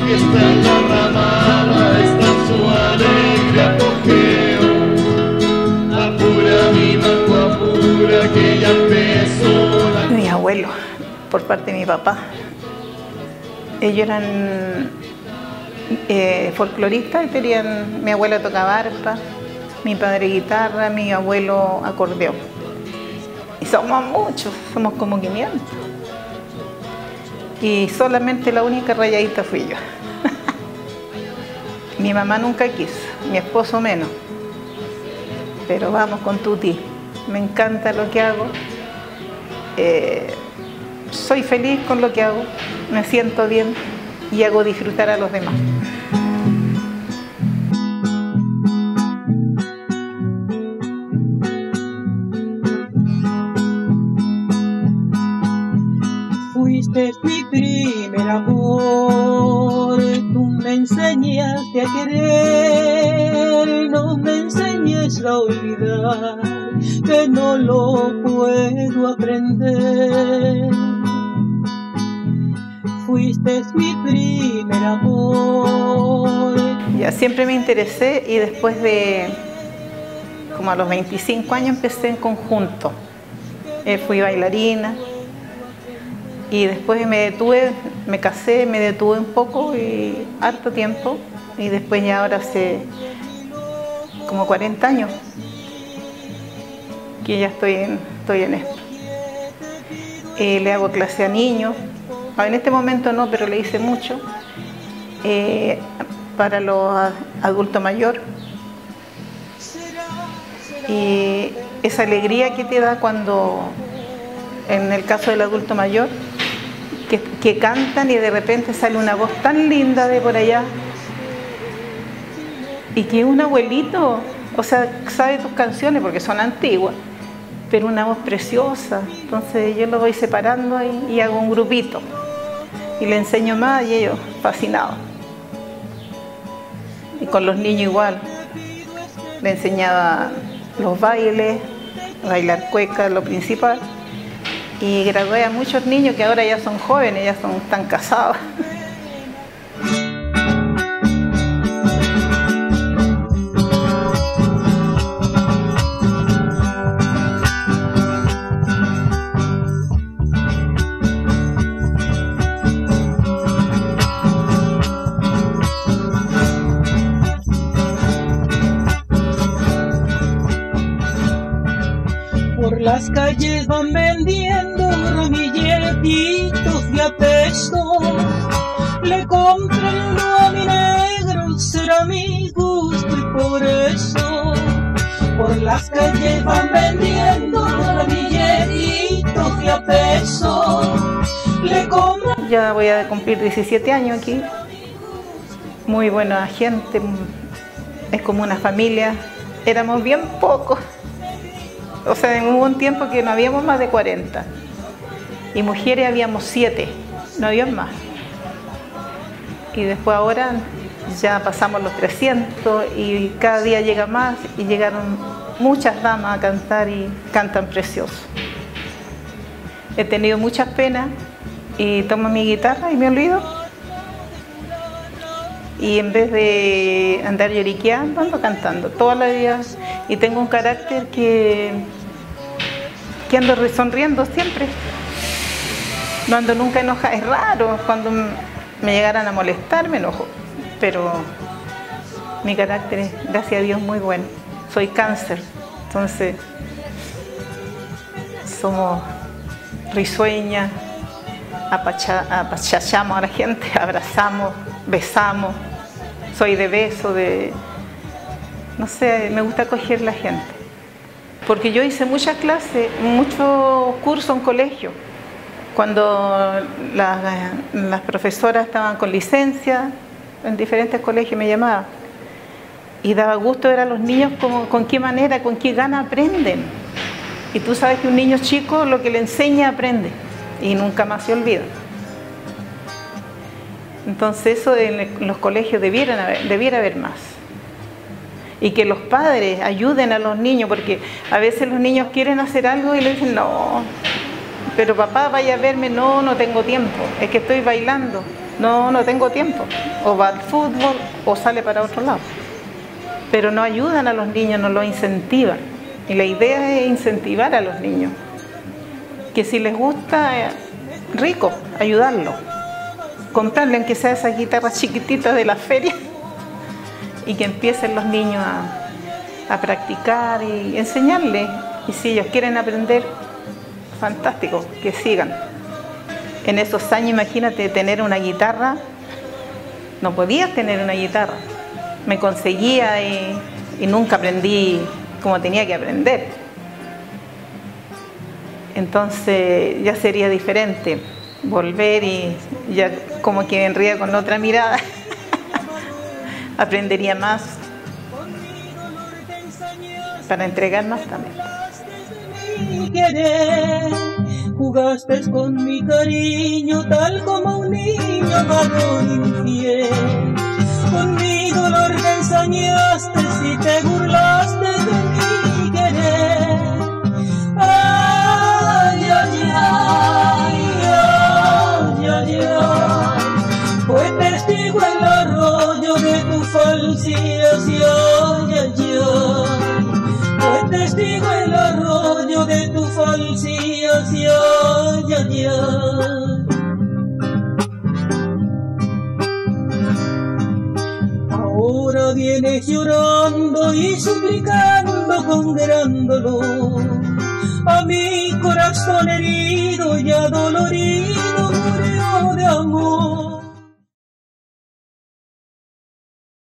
que está en la ramada, está su alegre apogeo. Apura mi mango, apura que ya empezó la... Mi abuelo, por parte de mi papá. Ellos eran folcloristas y tenían, mi abuela tocaba arpa, mi padre guitarra, mi abuelo acordeón. Y somos muchos, somos como 500. Y solamente la única rayadita fui yo. Mi mamá nunca quiso, mi esposo menos. Pero vamos con tuti. Me encanta lo que hago. Soy feliz con lo que hago, me siento bien y hago disfrutar a los demás. Fuiste mi primer amor, tú me enseñaste a querer, no me enseñes a olvidar, que no lo puedo aprender. Fuiste mi primer amor. Ya siempre me interesé y después de como a los 25 años empecé en conjunto. Fui bailarina. Y después me detuve, me casé, me detuve un poco y harto tiempo. Y después ya ahora hace como 40 años que ya estoy en esto. Le hago clase a niños. En este momento no, pero le hice mucho. Para los adultos mayores. Y esa alegría que te da cuando, en el caso del adulto mayor, que cantan y de repente sale una voz tan linda de por allá y que un abuelito, o sea, sabe tus canciones porque son antiguas, pero una voz preciosa. Entonces yo lo voy separando y hago un grupito y le enseño más y ellos fascinados. Y con los niños igual, le enseñaba los bailes, bailar cueca, lo principal. Y gradué a muchos niños que ahora ya son jóvenes, ya están casados. Por las calles van vendiendo ramilletitos de a peso. Le compran uno a mi negro, será mi gusto y por eso. Por las calles van vendiendo ramilletitos de a peso. Le compran... Ya voy a cumplir 17 años aquí. Muy buena gente, es como una familia. Éramos bien pocos. O sea, hubo un tiempo que no habíamos más de 40 y mujeres habíamos 7, no había más. Y después ahora ya pasamos los 300 y cada día llega más y llegaron muchas damas a cantar y cantan precioso. He tenido muchas penas y tomo mi guitarra y me olvido. Y en vez de andar lloriqueando, ando cantando todas las días. Y tengo un carácter que ando sonriendo siempre. No ando nunca enojada. Es raro, cuando me llegaran a molestar me enojo. Pero mi carácter es, gracias a Dios, muy bueno. Soy cáncer, entonces somos risueñas, apachachamos a la gente, abrazamos, besamos. Soy de beso, no sé, me gusta acoger a la gente. Porque yo hice muchas clases, muchos cursos en colegio. Cuando las profesoras estaban con licencia, en diferentes colegios me llamaban. Y daba gusto ver a los niños con qué manera, con qué gana aprenden. Y tú sabes que un niño chico lo que le enseña aprende y nunca más se olvida. Entonces eso en los colegios debiera haber más. Y que los padres ayuden a los niños, porque a veces los niños quieren hacer algo y le dicen, no, pero papá vaya a verme, no tengo tiempo, es que estoy bailando. no tengo tiempo, o va al fútbol o sale para otro lado. Pero no ayudan a los niños, no los incentivan. Y la idea es incentivar a los niños, que si les gusta, rico, ayudarlos, comprarle aunque sea esas guitarras chiquititas de la feria y que empiecen los niños a practicar y enseñarles. Y si ellos quieren aprender, fantástico, que sigan. En esos años, imagínate tener una guitarra, no podías tener una guitarra. Me conseguía y nunca aprendí como tenía que aprender. Entonces ya sería diferente volver y ya como que vendría con otra mirada. Aprendería más para entregar más también. Jugaste con mi cariño tal como un niño varón infiel. Con mi dolor te ensañaste y te burlaste de mi querer. Ay, ay, ay, ay, ay, ay. Fue testigo el arroyo de tu falsedad, ay, ay, ay. Fue testigo el arroyo de tu falsedad, ay, ay, ay. Ahora vienes llorando y suplicando con gran dolor a mi corazón herido y adolorido.